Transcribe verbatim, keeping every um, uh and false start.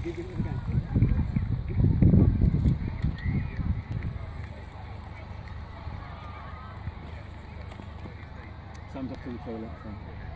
Give it again. Sam's off to the toilet. So.